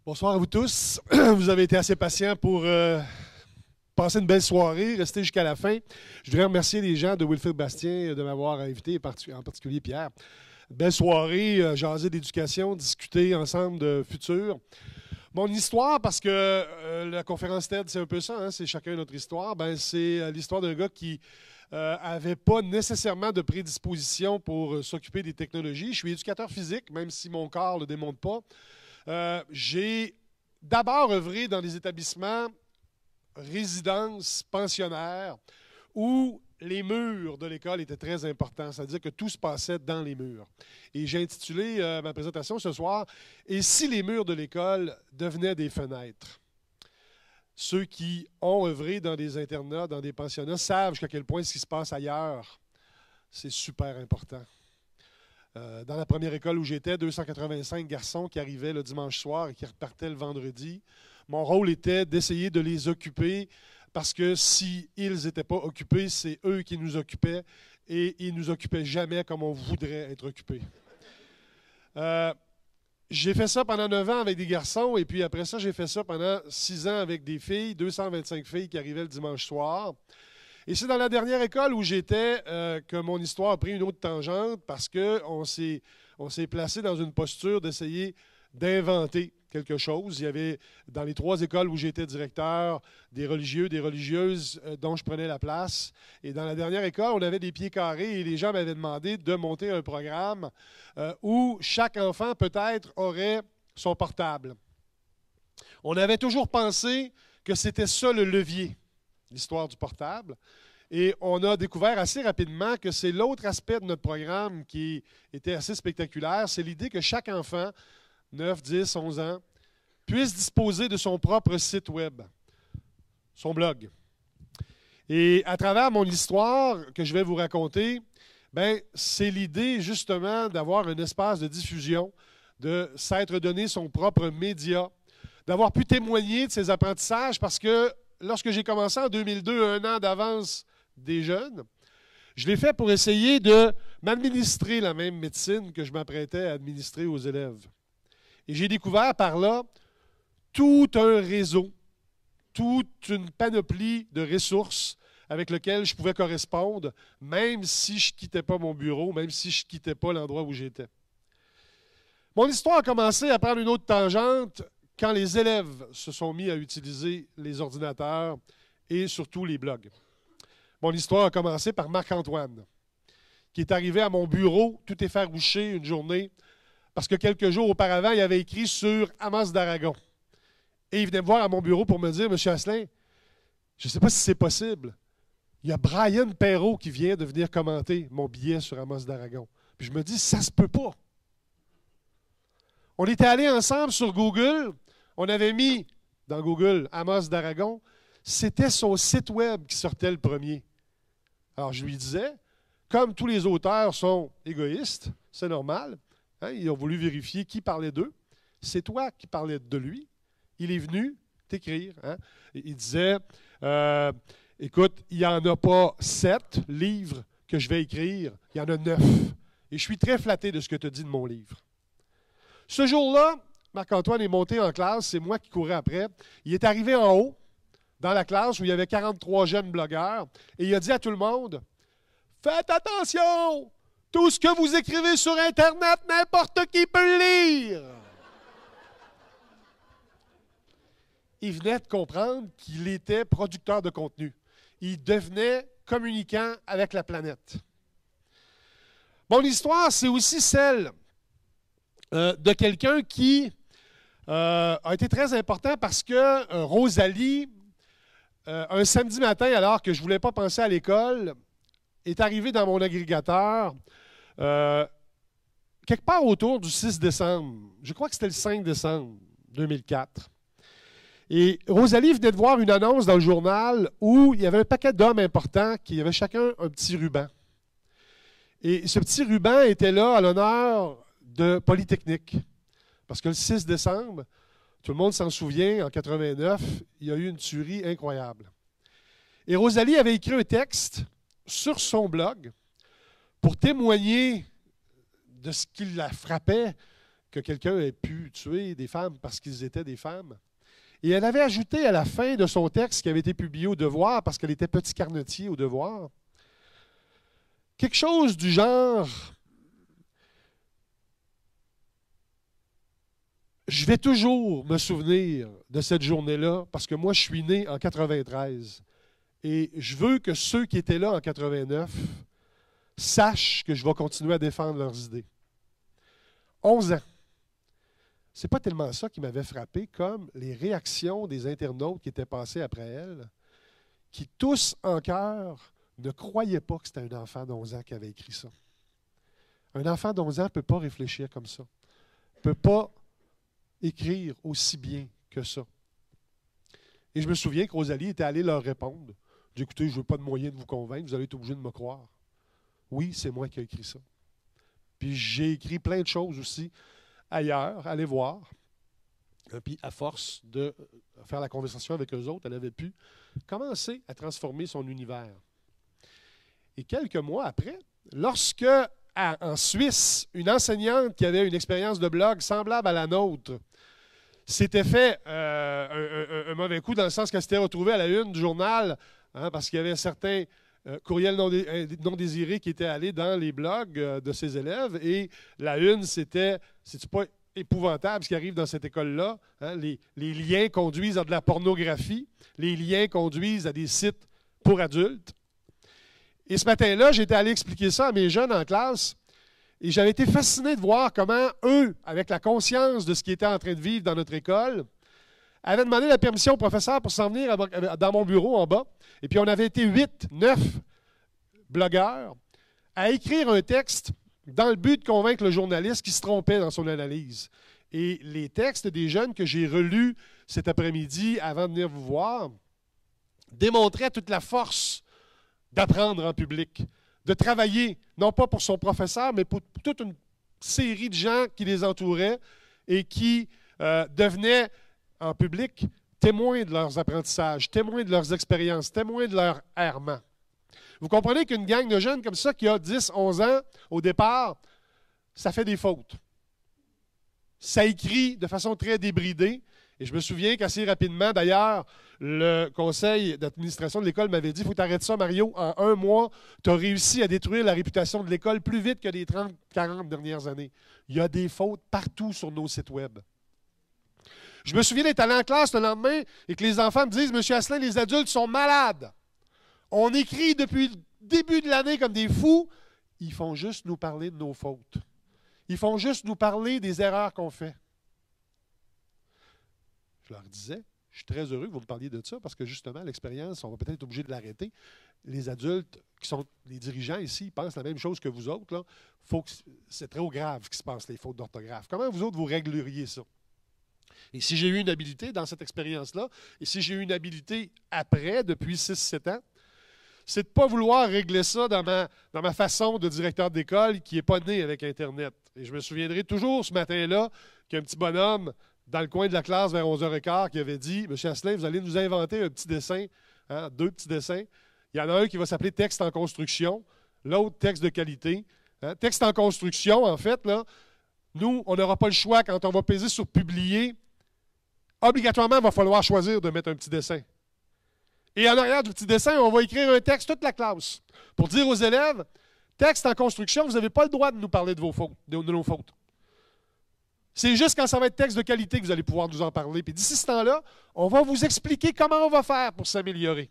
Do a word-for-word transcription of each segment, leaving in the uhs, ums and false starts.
Bonsoir à vous tous. Vous avez été assez patients pour euh, passer une belle soirée, rester jusqu'à la fin. Je voudrais remercier les gens de Wilfrid Bastien de m'avoir invité, en particulier Pierre. Belle soirée, euh, jaser d'éducation, discuter ensemble de futur. Mon histoire, parce que euh, la conférence TED, c'est un peu ça, hein, c'est chacun notre histoire. Ben, c'est euh, l'histoire d'un gars qui n'avait euh, pas nécessairement de prédisposition pour euh, s'occuper des technologies. Je suis éducateur physique, même si mon corps ne le démontre pas. Euh, j'ai d'abord œuvré dans des établissements, résidences, pensionnaires, où les murs de l'école étaient très importants, c'est-à-dire que tout se passait dans les murs. Et j'ai intitulé euh, ma présentation ce soir « Et si les murs de l'école devenaient des fenêtres ?» Ceux qui ont œuvré dans des internats, dans des pensionnats, savent jusqu'à quel point ce qui se passe ailleurs, c'est super important. Euh, dans la première école où j'étais, deux cent quatre-vingt-cinq garçons qui arrivaient le dimanche soir et qui repartaient le vendredi. Mon rôle était d'essayer de les occuper parce que s'ils n'étaient pas occupés, c'est eux qui nous occupaient et ils ne nous occupaient jamais comme on voudrait être occupés. Euh, j'ai fait ça pendant neuf ans avec des garçons et puis après ça, j'ai fait ça pendant six ans avec des filles, deux cent vingt-cinq filles qui arrivaient le dimanche soir. Et c'est dans la dernière école où j'étais euh, que mon histoire a pris une autre tangente parce qu'on s'est on s'est placé dans une posture d'essayer d'inventer quelque chose. Il y avait, dans les trois écoles où j'étais directeur, des religieux, des religieuses euh, dont je prenais la place. Et dans la dernière école, on avait des pieds carrés et les gens m'avaient demandé de monter un programme euh, où chaque enfant, peut-être, aurait son portable. On avait toujours pensé que c'était ça le levier, l'histoire du portable. Et on a découvert assez rapidement que c'est l'autre aspect de notre programme qui était assez spectaculaire, c'est l'idée que chaque enfant, neuf, dix, onze ans, puisse disposer de son propre site web, son blog. Et à travers mon histoire que je vais vous raconter, ben, c'est l'idée justement d'avoir un espace de diffusion, de s'être donné son propre média, d'avoir pu témoigner de ses apprentissages parce que lorsque j'ai commencé en deux mille deux, un an d'avance des jeunes, je l'ai fait pour essayer de m'administrer la même médecine que je m'apprêtais à administrer aux élèves. Et j'ai découvert par là tout un réseau, toute une panoplie de ressources avec lesquelles je pouvais correspondre, même si je ne quittais pas mon bureau, même si je ne quittais pas l'endroit où j'étais. Mon histoire a commencé à prendre une autre tangente quand les élèves se sont mis à utiliser les ordinateurs et surtout les blogs. Mon histoire a commencé par Marc-Antoine, qui est arrivé à mon bureau tout effarouché une journée, parce que quelques jours auparavant, il avait écrit sur Amos d'Aragon. Et il venait me voir à mon bureau pour me dire, « Monsieur Asselin, je ne sais pas si c'est possible, il y a Brian Perrault qui vient de venir commenter mon billet sur Amos d'Aragon. » Puis je me dis, « Ça se peut pas. » On était allés ensemble sur Google, on avait mis dans Google Amos d'Aragon, c'était son site web qui sortait le premier. Alors je lui disais, comme tous les auteurs sont égoïstes, c'est normal, hein, ils ont voulu vérifier qui parlait d'eux, c'est toi qui parlais de lui, il est venu t'écrire. Hein. Il disait, euh, écoute, il n'y en a pas sept livres que je vais écrire, il y en a neuf. Et je suis très flatté de ce que tu as dit de mon livre. Ce jour-là, Marc-Antoine est monté en classe, c'est moi qui courais après. Il est arrivé en haut, dans la classe où il y avait quarante-trois jeunes blogueurs, et il a dit à tout le monde, « Faites attention! Tout ce que vous écrivez sur Internet, n'importe qui peut le lire! » Il venait de comprendre qu'il était producteur de contenu. Il devenait communicant avec la planète. Mon histoire, c'est aussi celle euh, de quelqu'un qui euh, a été très important parce que euh, Rosalie, euh, un samedi matin, alors que je ne voulais pas penser à l'école, est arrivée dans mon agrégateur euh, quelque part autour du six décembre. Je crois que c'était le cinq décembre deux mille quatre. Et Rosalie venait de voir une annonce dans le journal où il y avait un paquet d'hommes importants qui avaient chacun un petit ruban. Et ce petit ruban était là à l'honneur de Polytechnique. Parce que le six décembre, tout le monde s'en souvient, en quatre-vingt-neuf, il y a eu une tuerie incroyable. Et Rosalie avait écrit un texte sur son blog pour témoigner de ce qui la frappait que quelqu'un ait pu tuer des femmes parce qu'ils étaient des femmes. Et elle avait ajouté à la fin de son texte qui avait été publié au Devoir, parce qu'elle était petit carnetier au Devoir, quelque chose du genre « Je vais toujours me souvenir de cette journée-là parce que moi, je suis né en quatre-vingt-treize et je veux que ceux qui étaient là en quatre-vingt-neuf sachent que je vais continuer à défendre leurs idées. » onze ans. C'est pas tellement ça qui m'avait frappé comme les réactions des internautes qui étaient passés après elle, qui tous en cœur ne croyaient pas que c'était un enfant d'onze ans qui avait écrit ça. Un enfant d'onze ans ne peut pas réfléchir comme ça, ne peut pas écrire aussi bien que ça. Et je me souviens que Rosalie était allée leur répondre. J'ai dit, écoutez, je ne veux pas de moyen de vous convaincre, vous allez être obligé de me croire. Oui, c'est moi qui ai écrit ça. Puis j'ai écrit plein de choses aussi ailleurs, allez voir. Et puis à force de faire la conversation avec eux autres, elle avait pu commencer à transformer son univers. Et quelques mois après, lorsque à, en Suisse, une enseignante qui avait une expérience de blog semblable à la nôtre s'était fait euh, un, un, un mauvais coup dans le sens qu'elle s'était retrouvée à la une du journal, hein, parce qu'il y avait certains euh, courriels non, dé, non désirés qui étaient allés dans les blogs euh, de ses élèves. Et la une, c'était, c'est-tu pas épouvantable ce qui arrive dans cette école-là? Hein, les, les liens conduisent à de la pornographie, les liens conduisent à des sites pour adultes. Et ce matin-là, j'étais allé expliquer ça à mes jeunes en classe. Et j'avais été fasciné de voir comment eux, avec la conscience de ce qu'ils étaient en train de vivre dans notre école, avaient demandé la permission au professeur pour s'en venir dans mon bureau en bas. Et puis on avait été huit, neuf blogueurs à écrire un texte dans le but de convaincre le journaliste qui se trompait dans son analyse. Et les textes des jeunes que j'ai relus cet après-midi avant de venir vous voir démontraient toute la force d'apprendre en public, de travailler, non pas pour son professeur, mais pour toute une série de gens qui les entouraient et qui euh, devenaient en public témoins de leurs apprentissages, témoins de leurs expériences, témoins de leur errement. Vous comprenez qu'une gang de jeunes comme ça, qui a dix, onze ans au départ, ça fait des fautes. Ça écrit de façon très débridée. Et je me souviens qu'assez rapidement, d'ailleurs, le conseil d'administration de l'école m'avait dit « Il faut t'arrêter ça, Mario. En un mois, tu as réussi à détruire la réputation de l'école plus vite que les trente, quarante dernières années. » Il y a des fautes partout sur nos sites web. Je me souviens d'être allé en classe le lendemain et que les enfants me disent « Monsieur Asselin, les adultes sont malades. On écrit depuis le début de l'année comme des fous. Ils font juste nous parler de nos fautes. Ils font juste nous parler des erreurs qu'on fait. » Je leur disais, je suis très heureux que vous me parliez de ça parce que justement, l'expérience, on va peut-être être obligé de l'arrêter. Les adultes qui sont les dirigeants ici, ils pensent la même chose que vous autres. Là. Faut que, c'est très grave ce qui se passe, les fautes d'orthographe. Comment vous autres, vous régleriez ça? Et si j'ai eu une habilité dans cette expérience-là, et si j'ai eu une habilité après, depuis six sept ans, c'est de ne pas vouloir régler ça dans ma, dans ma façon de directeur d'école qui n'est pas né avec Internet. Et je me souviendrai toujours ce matin-là qu'un petit bonhomme dans le coin de la classe vers onze heures quinze qui avait dit « Monsieur Asselin, vous allez nous inventer un petit dessin, hein, deux petits dessins. Il y en a un qui va s'appeler texte en construction, l'autre texte de qualité. Hein. Texte en construction, en fait, là, nous, on n'aura pas le choix quand on va peser sur publier. Obligatoirement, il va falloir choisir de mettre un petit dessin. Et en arrière du petit dessin, on va écrire un texte, toute la classe, pour dire aux élèves, texte en construction, vous n'avez pas le droit de nous parler de vos fautes, de, de nos fautes. C'est juste quand ça va être texte de qualité que vous allez pouvoir nous en parler. Puis d'ici ce temps-là, on va vous expliquer comment on va faire pour s'améliorer.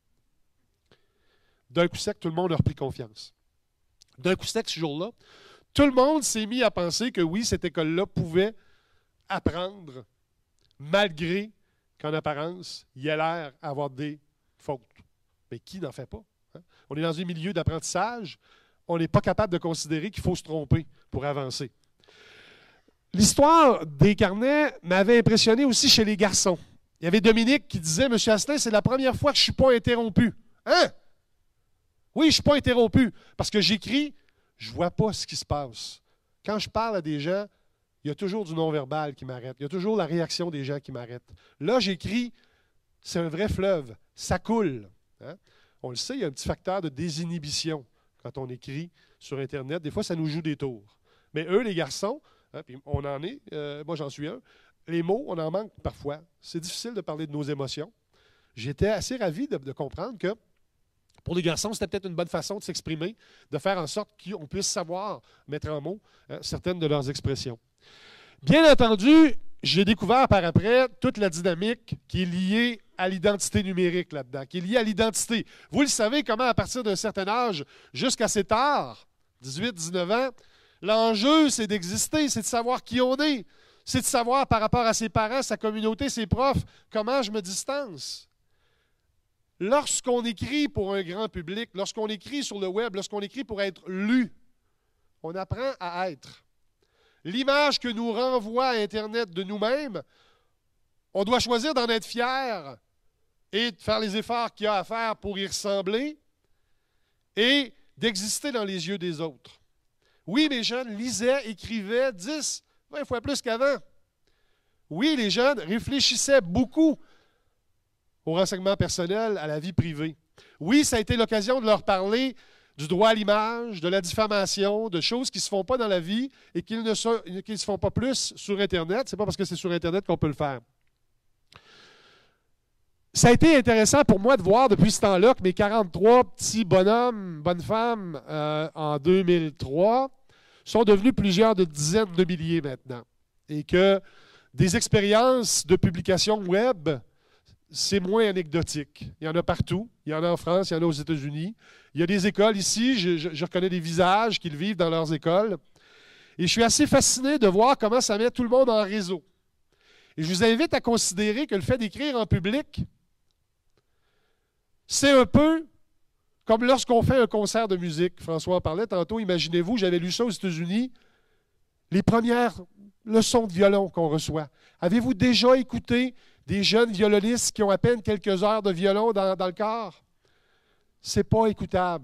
D'un coup sec, tout le monde a repris confiance. D'un coup sec, ce jour-là, tout le monde s'est mis à penser que oui, cette école-là pouvait apprendre malgré qu'en apparence, il y a l'air d'avoir des fautes. Mais qui n'en fait pas? Hein? On est dans un milieu d'apprentissage. On n'est pas capable de considérer qu'il faut se tromper pour avancer. L'histoire des carnets m'avait impressionné aussi chez les garçons. Il y avait Dominique qui disait « Monsieur Asselin, c'est la première fois que je ne suis pas interrompu. » Hein? Oui, je ne suis pas interrompu. Parce que j'écris, je ne vois pas ce qui se passe. Quand je parle à des gens, il y a toujours du non-verbal qui m'arrête. Il y a toujours la réaction des gens qui m'arrêtent. Là, j'écris, c'est un vrai fleuve. Ça coule. Hein? On le sait, il y a un petit facteur de désinhibition quand on écrit sur Internet. Des fois, ça nous joue des tours. Mais eux, les garçons, Hein, puis on en est, euh, moi j'en suis un. Les mots, on en manque parfois. C'est difficile de parler de nos émotions. J'étais assez ravi de, de comprendre que pour les garçons, c'était peut-être une bonne façon de s'exprimer, de faire en sorte qu'on puisse savoir mettre en mots hein, certaines de leurs expressions. Bien entendu, j'ai découvert par après toute la dynamique qui est liée à l'identité numérique là-dedans, qui est liée à l'identité. Vous le savez comment, à partir d'un certain âge, jusqu'à assez tard, dix-huit, dix-neuf ans, l'enjeu, c'est d'exister, c'est de savoir qui on est, c'est de savoir par rapport à ses parents, sa communauté, ses profs, comment je me distance. Lorsqu'on écrit pour un grand public, lorsqu'on écrit sur le web, lorsqu'on écrit pour être lu, on apprend à être. L'image que nous renvoie Internet de nous-mêmes, on doit choisir d'en être fier et de faire les efforts qu'il y a à faire pour y ressembler et d'exister dans les yeux des autres. Oui, les jeunes lisaient, écrivaient dix, vingt fois plus qu'avant. Oui, les jeunes réfléchissaient beaucoup au renseignement personnel, à la vie privée. Oui, ça a été l'occasion de leur parler du droit à l'image, de la diffamation, de choses qui ne se font pas dans la vie et qui ne se, qui ne se font pas plus sur Internet. Ce n'est pas parce que c'est sur Internet qu'on peut le faire. Ça a été intéressant pour moi de voir depuis ce temps-là que mes quarante-trois petits bonhommes, bonnes femmes, euh, en deux mille trois, sont devenus plusieurs de dizaines de milliers maintenant. Et que des expériences de publication web, c'est moins anecdotique. Il y en a partout. Il y en a en France, il y en a aux États-Unis. Il y a des écoles ici, je, je, je reconnais des visages qu'ils vivent dans leurs écoles. Et je suis assez fasciné de voir comment ça met tout le monde en réseau. Et je vous invite à considérer que le fait d'écrire en public, c'est un peu comme lorsqu'on fait un concert de musique. François en parlait tantôt, imaginez-vous, j'avais lu ça aux États-Unis, les premières leçons de violon qu'on reçoit. Avez-vous déjà écouté des jeunes violonistes qui ont à peine quelques heures de violon dans, dans le corps? C'est pas écoutable.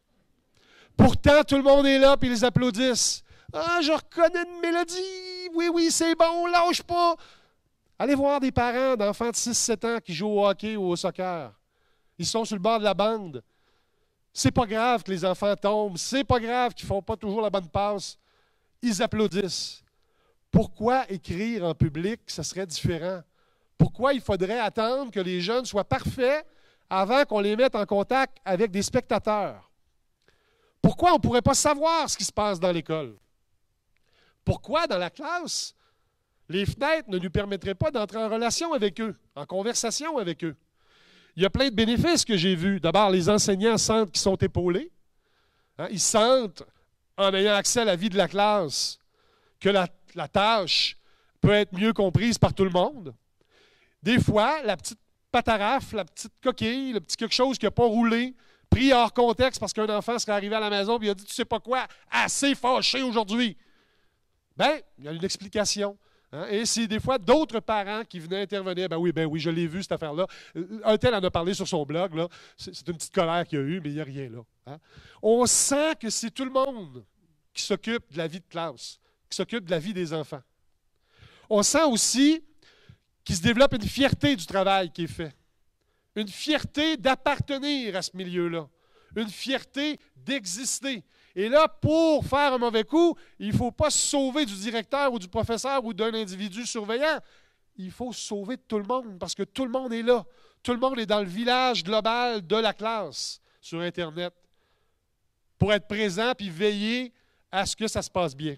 Pourtant, tout le monde est là et ils applaudissent. Ah, je reconnais une mélodie. Oui, oui, c'est bon, lâche pas. Allez voir des parents d'enfants de six sept ans qui jouent au hockey ou au soccer. Ils sont sur le bord de la bande. C'est pas grave que les enfants tombent. C'est pas grave qu'ils font pas toujours la bonne passe. Ils applaudissent. Pourquoi écrire en public, ça serait différent? Pourquoi il faudrait attendre que les jeunes soient parfaits avant qu'on les mette en contact avec des spectateurs? Pourquoi on ne pourrait pas savoir ce qui se passe dans l'école? Pourquoi, dans la classe, les fenêtres ne nous permettraient pas d'entrer en relation avec eux, en conversation avec eux? Il y a plein de bénéfices que j'ai vus. D'abord, les enseignants sentent qu'ils sont épaulés. Hein, ils sentent, en ayant accès à la vie de la classe, que la, la tâche peut être mieux comprise par tout le monde. Des fois, la petite pataraffe, la petite coquille, le petit quelque chose qui n'a pas roulé, pris hors contexte parce qu'un enfant serait arrivé à la maison et il a dit « Tu sais pas quoi, assez fâché aujourd'hui ». Bien, il y a une explication. Hein? Et c'est des fois d'autres parents qui venaient intervenir. « Ben oui, ben oui, je l'ai vu cette affaire-là. » Un tel en a parlé sur son blog. Là. C'est, c'est une petite colère qu'il y a eu, mais il n'y a rien là. Hein? On sent que c'est tout le monde qui s'occupe de la vie de classe, qui s'occupe de la vie des enfants. On sent aussi qu'il se développe une fierté du travail qui est fait, une fierté d'appartenir à ce milieu-là, une fierté d'exister. Et là, pour faire un mauvais coup, il ne faut pas se sauver du directeur ou du professeur ou d'un individu surveillant. Il faut se sauver de tout le monde parce que tout le monde est là. Tout le monde est dans le village global de la classe sur Internet pour être présent puis veiller à ce que ça se passe bien.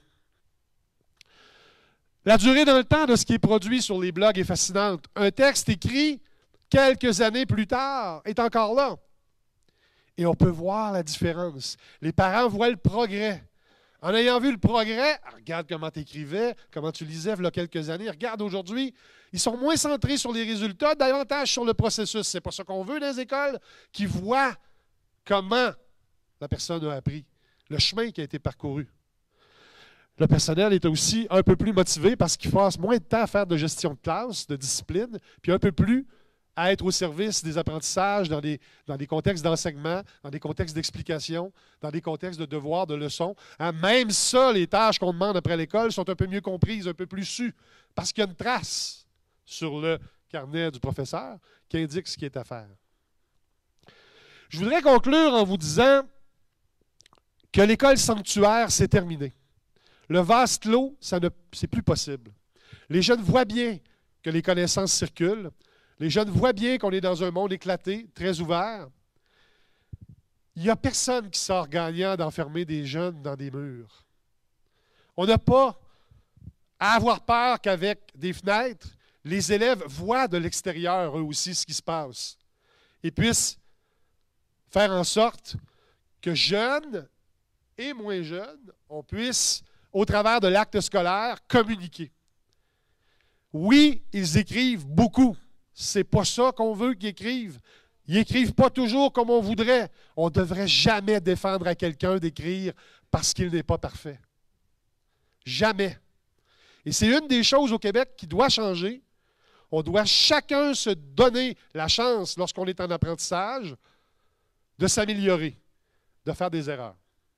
La durée dans le temps de ce qui est produit sur les blogs est fascinante. Un texte écrit quelques années plus tard est encore là. Et on peut voir la différence. Les parents voient le progrès. En ayant vu le progrès, regarde comment tu écrivais, comment tu lisais il y a quelques années, regarde aujourd'hui, ils sont moins centrés sur les résultats, davantage sur le processus. Ce n'est pas ça qu'on veut dans les écoles, qui voient comment la personne a appris, le chemin qui a été parcouru. Le personnel est aussi un peu plus motivé parce qu'il passe moins de temps à faire de gestion de classe, de discipline, puis un peu plus à être au service des apprentissages dans des, dans des contextes d'enseignement, dans des contextes d'explication, dans des contextes de devoirs, de leçons. Hein, même ça, les tâches qu'on demande après l'école sont un peu mieux comprises, un peu plus sues, parce qu'il y a une trace sur le carnet du professeur qui indique ce qui est à faire. Je voudrais conclure en vous disant que l'école sanctuaire, c'est terminé. Le vase clos, ça ne, c'est plus possible. Les jeunes voient bien que les connaissances circulent. Les jeunes voient bien qu'on est dans un monde éclaté, très ouvert. Il n'y a personne qui sort gagnant d'enfermer des jeunes dans des murs. On n'a pas à avoir peur qu'avec des fenêtres, les élèves voient de l'extérieur, eux aussi, ce qui se passe et puissent faire en sorte que jeunes et moins jeunes, on puisse, au travers de l'acte scolaire, communiquer. Oui, ils écrivent beaucoup. C'est pas ça qu'on veut qu'ils écrivent. Ils n'écrivent pas toujours comme on voudrait. On ne devrait jamais défendre à quelqu'un d'écrire parce qu'il n'est pas parfait. Jamais. Et c'est une des choses au Québec qui doit changer. On doit chacun se donner la chance, lorsqu'on est en apprentissage, de s'améliorer, de faire des erreurs.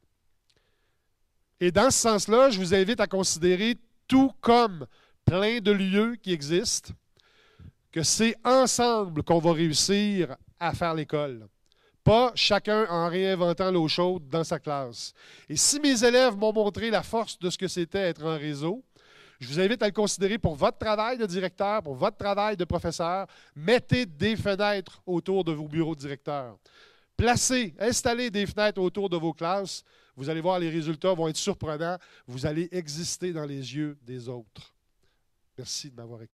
Et dans ce sens-là, je vous invite à considérer tout comme plein de lieux qui existent, que c'est ensemble qu'on va réussir à faire l'école. Pas chacun en réinventant l'eau chaude dans sa classe. Et si mes élèves m'ont montré la force de ce que c'était être en réseau, je vous invite à le considérer pour votre travail de directeur, pour votre travail de professeur. Mettez des fenêtres autour de vos bureaux de directeur. Placez, installez des fenêtres autour de vos classes. Vous allez voir, les résultats vont être surprenants. Vous allez exister dans les yeux des autres. Merci de m'avoir écouté.